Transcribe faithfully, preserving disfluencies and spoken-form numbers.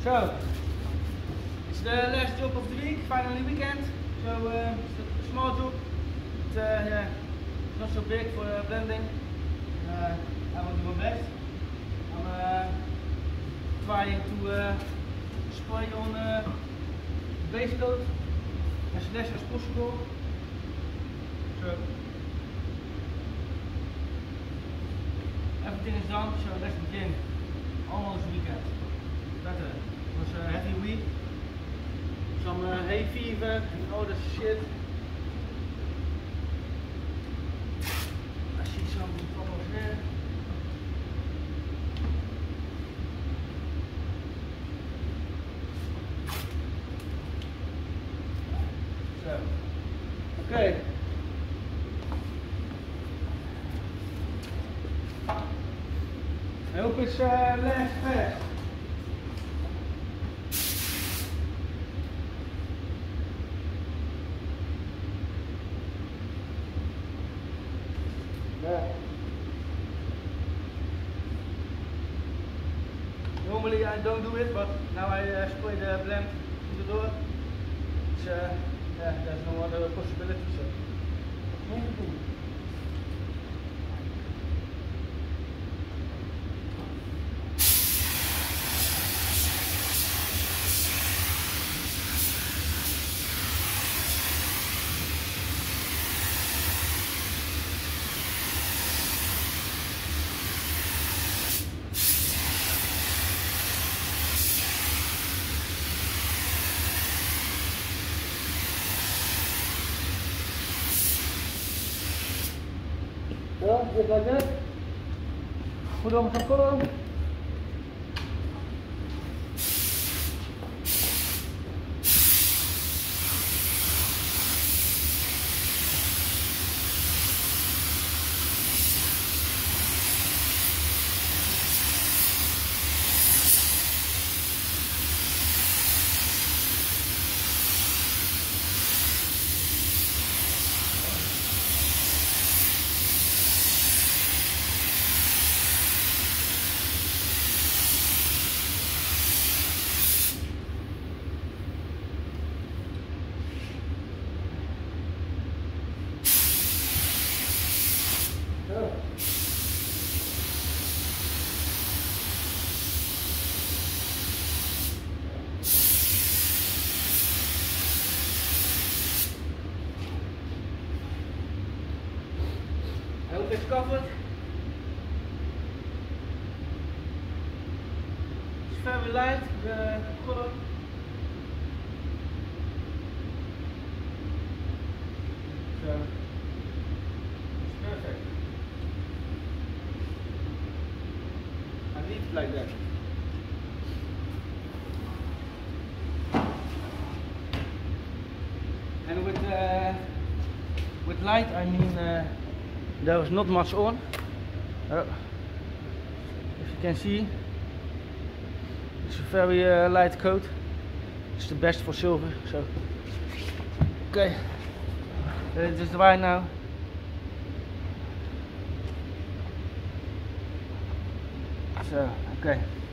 So, it's the last job of the week, finally weekend. So, uh, it's a small job. It's uh, yeah, not so big for uh, blending. Uh, I will do my best. I'm uh, trying to uh, spray on uh, base coat as less as possible. So, everything is done, so let's begin. Almost weekend. Better. It was a heavy week. Some uh, hay fever and all this shit. I see some troubles here. So, okay. I hope it's uh, less fast. Yeah. Normally I don't do it, but now I uh, spray the blend to the door. It's, uh, yeah, there's no other possibility. So. So, just like that. Put on some color. I hope it's covered. It's very light, the color. So, it's perfect. I leave it like that. And with uh, with light, I mean uh, there was not much on. Oh. If you can see, it's a very uh, light coat. It's the best for silver. So, okay, it is dry now. So, okay.